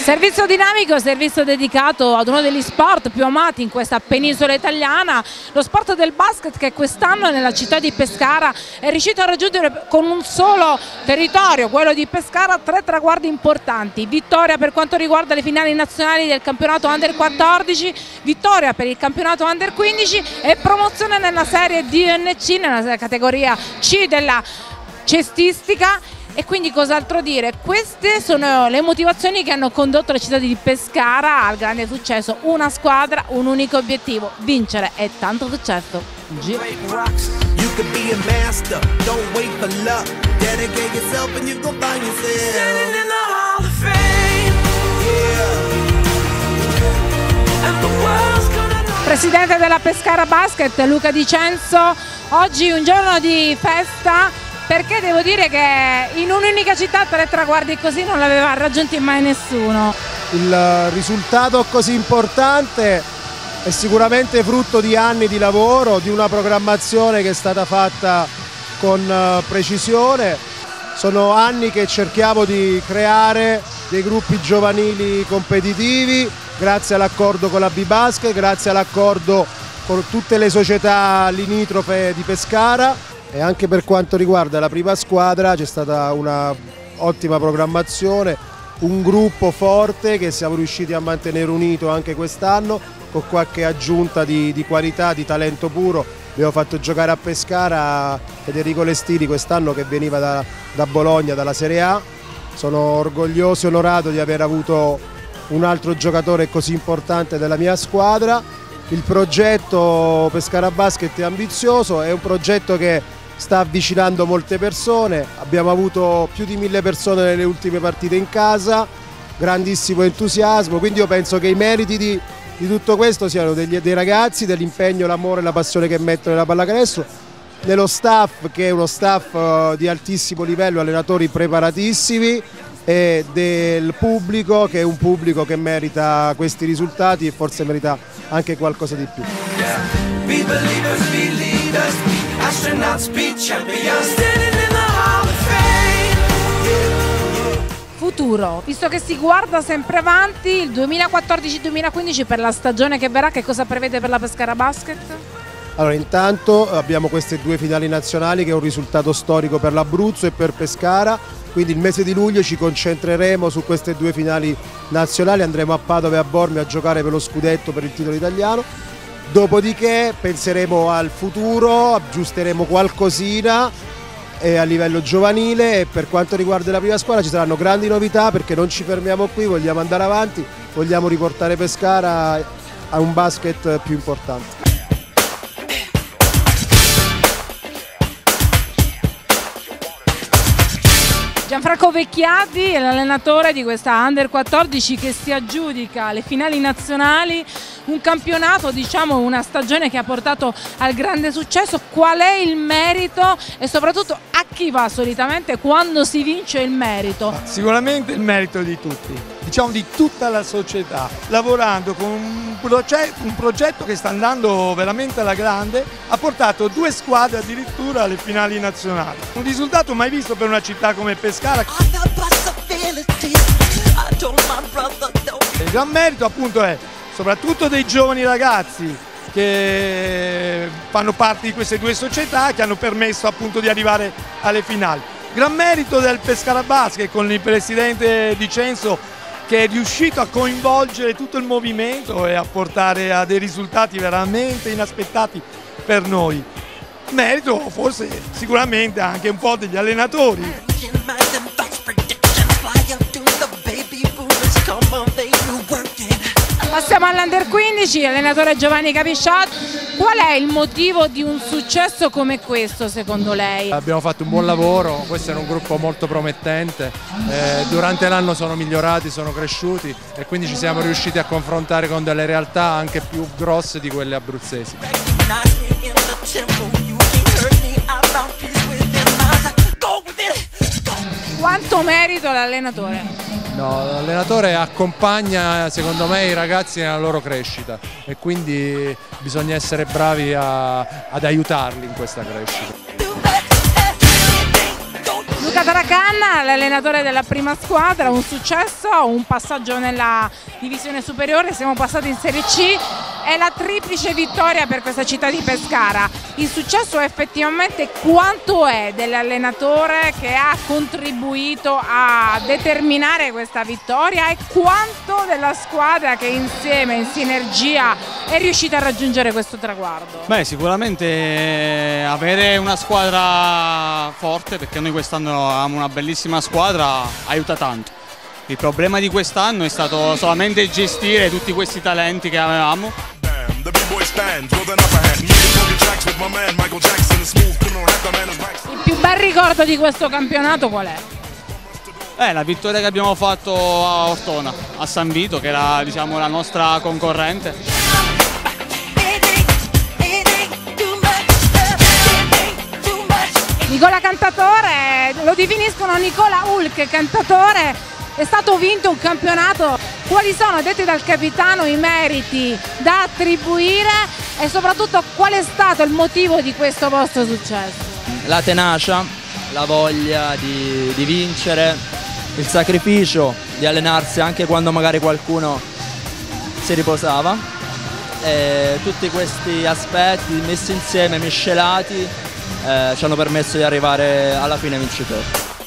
Servizio dinamico, servizio dedicato ad uno degli sport più amati in questa penisola italiana, lo sport del basket, che quest'anno nella città di Pescara è riuscito a raggiungere con un solo territorio, quello di Pescara, 3 traguardi importanti: vittoria per quanto riguarda le finali nazionali del campionato Under 14, vittoria per il campionato Under 15 e promozione nella serie DNC, nella categoria C della cestistica. E quindi cos'altro dire? Queste sono le motivazioni che hanno condotto la città di Pescara al grande successo: una squadra, un unico obiettivo, vincere, e tanto successo. Presidente della Pescara Basket Luca Di Cenzo, oggi un giorno di festa, perché devo dire che in un'unica città 3 traguardi così non l'aveva raggiunti mai nessuno. Il risultato così importante è sicuramente frutto di anni di lavoro, di una programmazione che è stata fatta con precisione. Sono anni che cerchiamo di creare dei gruppi giovanili competitivi, grazie all'accordo con la B-Basket, grazie all'accordo con tutte le società limitrofe di Pescara. E anche per quanto riguarda la prima squadra c'è stata una ottima programmazione, un gruppo forte che siamo riusciti a mantenere unito anche quest'anno, con qualche aggiunta di qualità, di talento puro. Abbiamo fatto giocare a Pescara Federico Lestini quest'anno, che veniva da Bologna, dalla Serie A. Sono orgoglioso e onorato di aver avuto un altro giocatore così importante della mia squadra. Il progetto Pescara Basket è ambizioso, è un progetto che sta avvicinando molte persone. Abbiamo avuto più di 1000 persone nelle ultime partite in casa, grandissimo entusiasmo, quindi io penso che i meriti di tutto questo siano dei ragazzi, dell'impegno, l'amore e la passione che mettono nella pallacanestro, dello staff, che è uno staff di altissimo livello, allenatori preparatissimi, e del pubblico, che è un pubblico che merita questi risultati e forse merita anche qualcosa di più. Futuro, visto che si guarda sempre avanti, il 2014-2015 per la stagione che verrà, che cosa prevede per la Pescara Basket? Allora, intanto abbiamo queste 2 finali nazionali, che è un risultato storico per l'Abruzzo e per Pescara, quindi il mese di luglio ci concentreremo su queste 2 finali nazionali, andremo a Padova e a Bormio a giocare per lo scudetto, per il titolo italiano. Dopodiché penseremo al futuro, aggiusteremo qualcosina a livello giovanile, e per quanto riguarda la prima squadra ci saranno grandi novità, perché non ci fermiamo qui, vogliamo andare avanti, vogliamo riportare Pescara a un basket più importante. Gianfranco Vecchiati è l'allenatore di questa Under 14 che si aggiudica le finali nazionali, un campionato, diciamo una stagione che ha portato al grande successo. Qual è il merito e soprattutto a chi va solitamente quando si vince il merito? Sicuramente il merito di tutti, diciamo di tutta la società, lavorando con un progetto che sta andando veramente alla grande, ha portato 2 squadre addirittura alle finali nazionali. Un risultato mai visto per una città come Pescara. Il gran merito appunto è soprattutto dei giovani ragazzi che fanno parte di queste 2 società, che hanno permesso appunto di arrivare alle finali. Gran merito del Pescara Basket, con il presidente Di Cenzo, che è riuscito a coinvolgere tutto il movimento e a portare a dei risultati veramente inaspettati per noi. Merito forse sicuramente anche un po' degli allenatori. Passiamo all'Under 15, allenatore Giovanni Capisciato. Qual è il motivo di un successo come questo secondo lei? Abbiamo fatto un buon lavoro, questo era un gruppo molto promettente, durante l'anno sono migliorati, sono cresciuti e quindi ci siamo riusciti a confrontare con delle realtà anche più grosse di quelle abruzzesi. Quanto merito l'allenatore? No, l'allenatore accompagna secondo me i ragazzi nella loro crescita e quindi bisogna essere bravi ad aiutarli in questa crescita. Luca Taracani Gian, l'allenatore della prima squadra, un successo, un passaggio nella divisione superiore, siamo passati in Serie C, è la triplice vittoria per questa città di Pescara. Il successo effettivamente quanto è dell'allenatore che ha contribuito a determinare questa vittoria e quanto della squadra che insieme, in sinergia, è riuscita a raggiungere questo traguardo? Beh, sicuramente avere una squadra forte, perché noi quest'anno abbiamo una bellissima squadra, aiuta tanto. Il problema di quest'anno è stato solamente gestire tutti questi talenti che avevamo. Il più bel ricordo di questo campionato qual è? La vittoria che abbiamo fatto a Ortona, a San Vito, che era, diciamo, la nostra concorrente. Nicola Cantatore, lo definiscono Nicola Hulk, cantatore, è stato vinto un campionato. Quali sono, detti dal capitano, i meriti da attribuire e soprattutto qual è stato il motivo di questo vostro successo? La tenacia, la voglia di vincere, il sacrificio di allenarsi anche quando magari qualcuno si riposava. E tutti questi aspetti messi insieme, miscelati, ci hanno permesso di arrivare alla fine vincitori.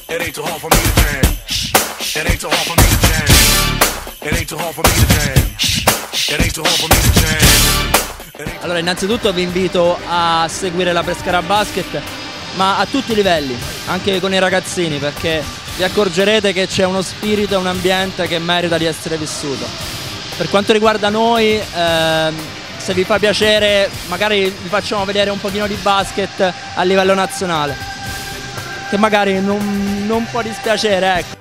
Allora, innanzitutto vi invito a seguire la Pescara Basket, ma a tutti i livelli, anche con i ragazzini, perché vi accorgerete che c'è uno spirito e un ambiente che merita di essere vissuto. Per quanto riguarda noi, se vi fa piacere, magari vi facciamo vedere un pochino di basket a livello nazionale, che magari non può dispiacere, ecco.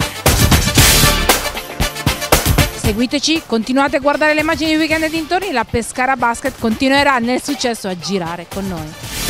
Seguiteci, continuate a guardare le immagini di Weekend e dintorni, la Pescara Basket continuerà nel successo a girare con noi.